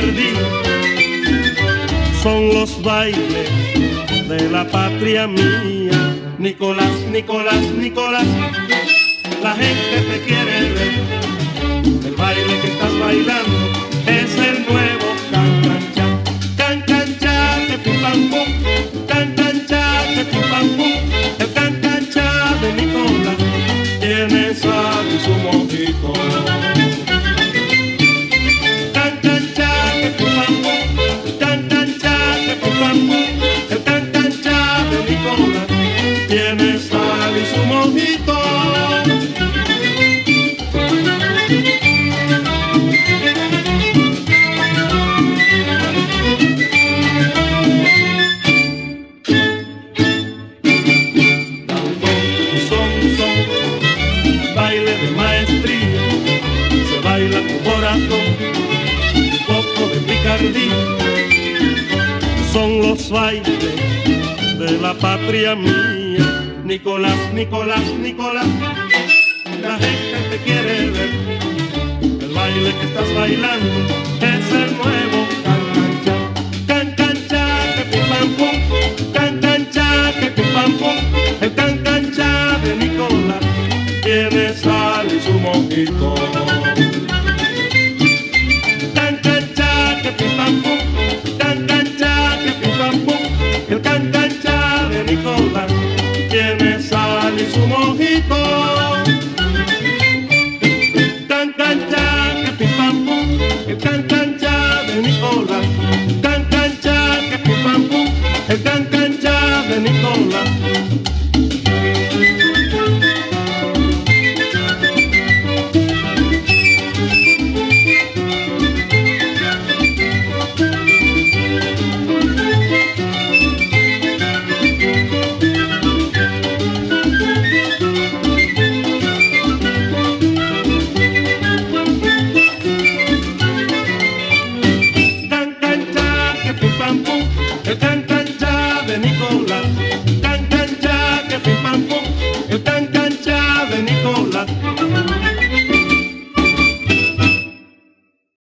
picardía. Son los bailes de la patria mía. Nicolás, Nicolás, Nicolás, la gente te quiere ver. El baile que estás bailando es el nuevo can can cha, que pim pam pum, can cha, que pim pam pum. El can cha de Nicolás tiene sal y su mojito. Can cha, que pim pam pum, can cha, que pim pam pum. El can cha de Nicolás tiene sal y su mojito. Baile de maestría, se baila con corazón, un poco de picardía. Son los bailes de la patria mía. Nicolás, Nicolás, Nicolás, la gente te quiere ver. El baile que estás bailando es el nuevo can cha, que pim pam pum, can cha, que pim pam pum. El can cha de Nicolás tiene sal y su mojito.